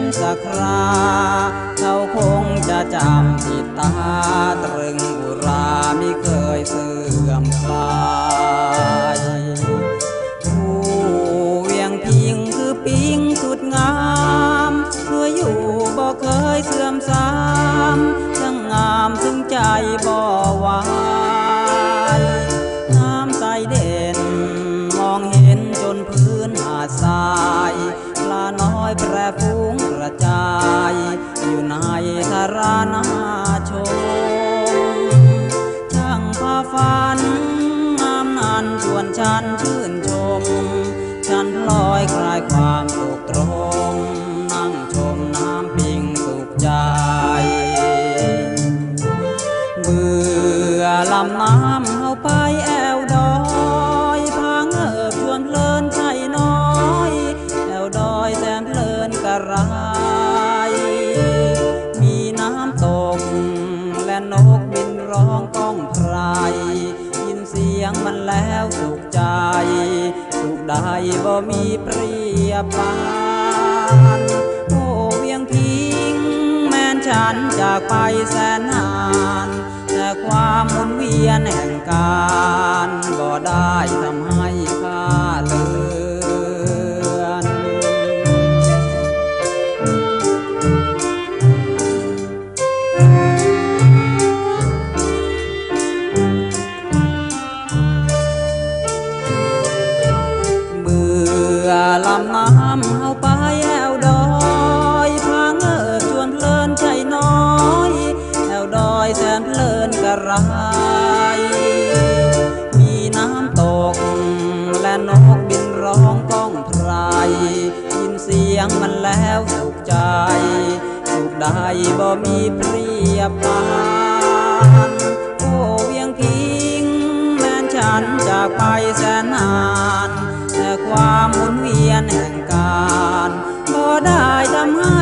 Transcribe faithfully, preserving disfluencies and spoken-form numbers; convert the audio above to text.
สักคราเขาคงจะจำติดตาตรึงอุรามิเคยเสื่อมคลายผู้เวียงพิงคือปิงสุดงามเมื่ออยู่บ่เคยเสื่อมสามทั้งงามซึ่งใจบ่หวายน้ำใสเด่นมองเห็นจนพื้นหาดทรายปลาน้อยแปรฟุ้งกระจายอยู่ในธารานาชมช่างพาฝันงามนั้นชวนฉันชื่นชมฉันพลอยคลายความสุขตรงนั่งชมน้ำปิงสุขใจเมื่อลำน้ำเข้าไปแอวดอยพางเอิบชวนเพลินใจน้อยแอวดอยแสนเพลินกระไรมีน้ำตกและนกบินร้องก้องไพรยินเสียงมันแล้วสุขใจสุขใดบ่มีเปรียบปานโอ้เวียงพิงแม้นฉันจากไปแสนนานแต่ความหมุนเวียนแห่งการบ่ได้ทำให้ข้าเลือนเมื่อลำน้ำเข้าไปแอวดอยพางเอิบชวนเพลินใจน้อยแอวดอยแสนเพลินกระไรมีน้ำตกและนกบินร้องก้องไพรยินเสียงมันแล้วสุขใจสุขใดบ่มีเปรียบปานโอ้เวียงพิงแม้นฉันจากไปแสนนานแต่ความหมุนเวียนแห่งการบ่ได้ทำให้